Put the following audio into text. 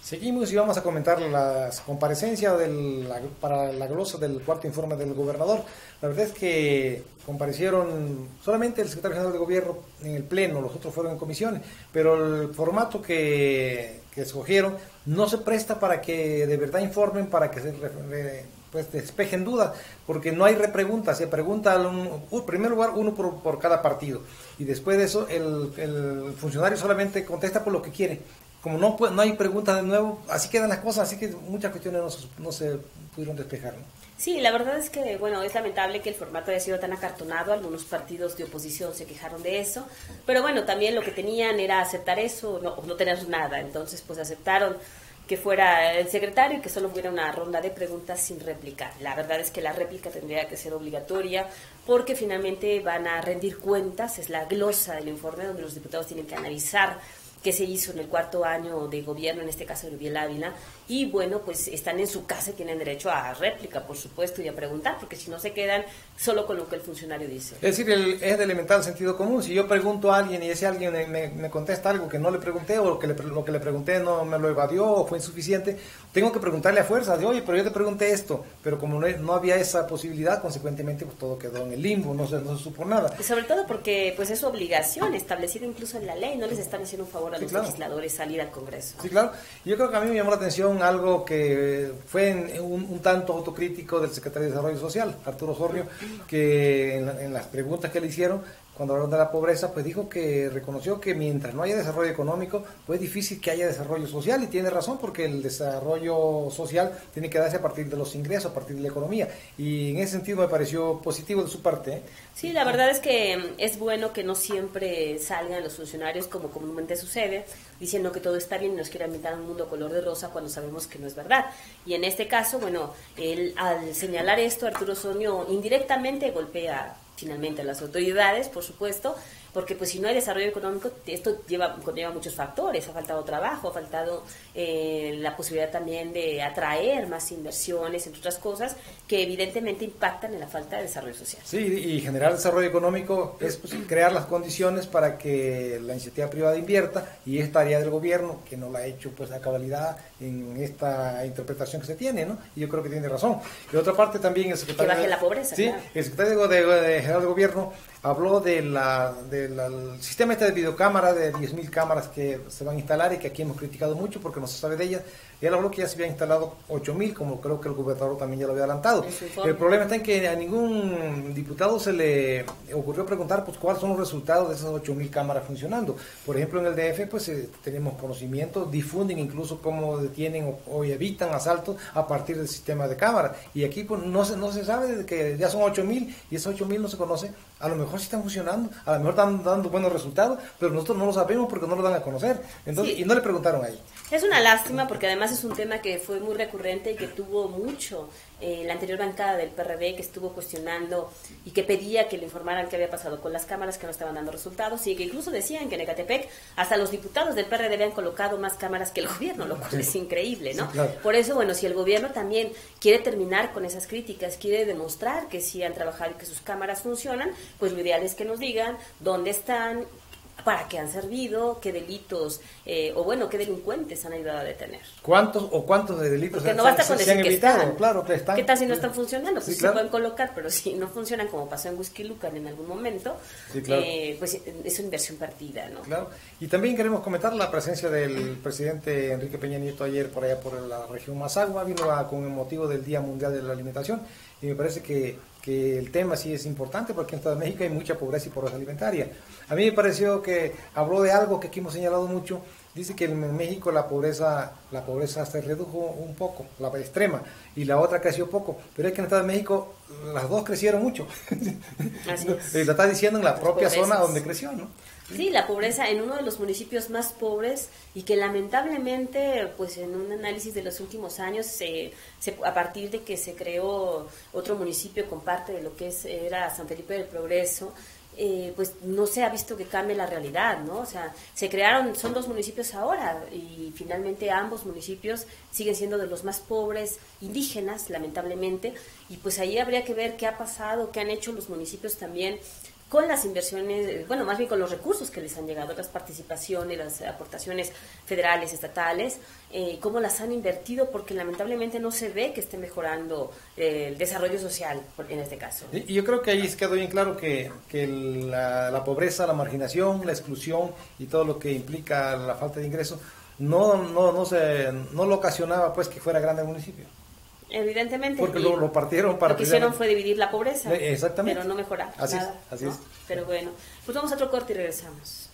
Seguimos y vamos a comentar las comparecencias para la glosa del cuarto informe del gobernador. La verdad es que comparecieron solamente el secretario general de gobierno en el pleno, los otros fueron en comisiones, pero el formato que escogieron no se presta para que de verdad informen, para que pues despejen dudas, porque no hay repreguntas, se pregunta en primer lugar uno por cada partido, y después de eso el funcionario solamente contesta por lo que quiere. Como no hay preguntas de nuevo, así quedan las cosas, así que muchas cuestiones no se pudieron despejar, ¿no? Sí, la verdad es que, bueno, es lamentable que el formato haya sido tan acartonado, algunos partidos de oposición se quejaron de eso, pero bueno, también lo que tenían era aceptar eso o no tener nada, entonces pues aceptaron que fuera el secretario y que solo hubiera una ronda de preguntas sin réplica. La verdad es que la réplica tendría que ser obligatoria porque finalmente van a rendir cuentas, es la glosa del informe donde los diputados tienen que analizar qué se hizo en el cuarto año de gobierno, en este caso de Uriel Ávila, y bueno, pues están en su casa y tienen derecho a réplica, por supuesto, y a preguntar, porque si no se quedan solo con lo que el funcionario dice. Es decir, es de elemental sentido común. Si yo pregunto a alguien y ese alguien me contesta algo que no le pregunté, o lo que le pregunté no me lo evadió o fue insuficiente, tengo que preguntarle a fuerza de, oye, pero yo te pregunté esto, pero como no había esa posibilidad, consecuentemente pues todo quedó en el limbo, no se supo nada. Y sobre todo porque pues es su obligación, establecida incluso en la ley, no les están haciendo un favor a los legisladores salir al Congreso. Sí, claro. Yo creo que a mí me llamó la atención algo que fue un tanto autocrítico del secretario de Desarrollo Social, Arturo Sorrio, que en las preguntas que le hicieron, cuando hablaron de la pobreza, pues dijo que reconoció que mientras no haya desarrollo económico, pues es difícil que haya desarrollo social, y tiene razón, porque el desarrollo social tiene que darse a partir de los ingresos, a partir de la economía, y en ese sentido me pareció positivo de su parte, ¿eh? Sí, la verdad es que es bueno que no siempre salgan los funcionarios, como comúnmente sucede, diciendo que todo está bien y nos quieren invitar a un mundo color de rosa cuando sabemos que no es verdad. Y en este caso, bueno, él, al señalar esto, Arturo Sorrio indirectamente golpea finalmente a las autoridades, por supuesto, porque pues si no hay desarrollo económico, esto conlleva muchos factores, ha faltado trabajo, ha faltado la posibilidad también de atraer más inversiones, entre otras cosas, que evidentemente impactan en la falta de desarrollo social. Sí, y generar desarrollo económico es pues, crear las condiciones para que la iniciativa privada invierta, y es tarea del gobierno, que no la ha hecho pues a cabalidad en esta interpretación que se tiene, ¿no? Y yo creo que tiene razón. De otra parte también el secretario... Que baje la pobreza, sí, claro. El secretario general de gobierno habló del sistema de videocámara de 10.000 cámaras que se van a instalar y que aquí hemos criticado mucho porque no se sabe de ellas. Él habló que ya se habían instalado 8.000, como creo que el gobernador también ya lo había adelantado. El problema está en que a ningún diputado se le ocurrió preguntar pues cuáles son los resultados de esas 8.000 cámaras funcionando. Por ejemplo, en el DF pues tenemos conocimiento, difunden incluso cómo detienen o evitan asaltos a partir del sistema de cámaras. Y aquí pues no se sabe de que ya son 8.000 y esos 8.000 no se conoce. A lo mejor sí están funcionando, a lo mejor están dando buenos resultados, pero nosotros no lo sabemos porque no lo dan a conocer. Entonces, sí. Y no le preguntaron ahí. Es una lástima porque además es un tema que fue muy recurrente y que tuvo mucho la anterior bancada del PRD, que estuvo cuestionando y que pedía que le informaran qué había pasado con las cámaras que no estaban dando resultados, y que incluso decían que en Ecatepec hasta los diputados del PRD habían colocado más cámaras que el gobierno, lo cual es increíble, ¿no? Sí, claro. Por eso, bueno, si el gobierno también quiere terminar con esas críticas, quiere demostrar que sí han trabajado y que sus cámaras funcionan, pues lo ideal es que nos digan dónde están, para qué han servido, qué delitos, o bueno, qué delincuentes han ayudado a detener. ¿Cuántos de delitos Porque no basta con se decir han que evitado? están. Claro, que están. ¿Qué tal si no están funcionando? Pues sí, claro. Se pueden colocar, pero si no funcionan, como pasó en Whisky Lucan en algún momento, sí, claro. Pues es una inversión perdida, ¿no? Claro. Y también queremos comentar la presencia del presidente Enrique Peña Nieto ayer por allá por la región Mazagua, vino con el motivo del Día Mundial de la Alimentación, y me parece que el tema sí es importante porque en Estado de México hay mucha pobreza y pobreza alimentaria. A mí me pareció que habló de algo que aquí hemos señalado mucho. Dice que en México la pobreza se redujo un poco, la extrema, y la otra creció poco, pero es que en el Estado de México las dos crecieron mucho. Así es. Lo está diciendo en la propia zona donde creció, ¿no? Sí, la pobreza en uno de los municipios más pobres, y que lamentablemente, pues en un análisis de los últimos años, a partir de que se creó otro municipio con parte de lo que era San Felipe del Progreso, pues no se ha visto que cambie la realidad, ¿no? O sea, son 2 municipios ahora, y finalmente ambos municipios siguen siendo de los más pobres indígenas, lamentablemente, y pues ahí habría que ver qué ha pasado, qué han hecho los municipios también con las inversiones, bueno, más bien con los recursos que les han llegado, las participaciones, las aportaciones federales, estatales, cómo las han invertido, porque lamentablemente no se ve que esté mejorando el desarrollo social, en este caso. Y yo creo que ahí quedó bien claro que la pobreza, la marginación, la exclusión y todo lo que implica la falta de ingresos no lo ocasionaba pues que fuera grande el municipio. Evidentemente. Porque lo partieron para... Lo que hicieron fue dividir la pobreza. Exactamente. Pero no mejorar Así nada. es, así ¿no? es. Pero bueno, pues vamos a otro corte y regresamos.